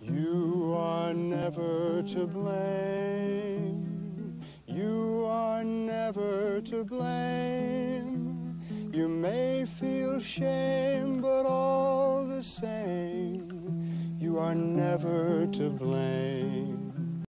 You are never to blame. You are never to blame. You may feel shame, but all the same, you are never to blame.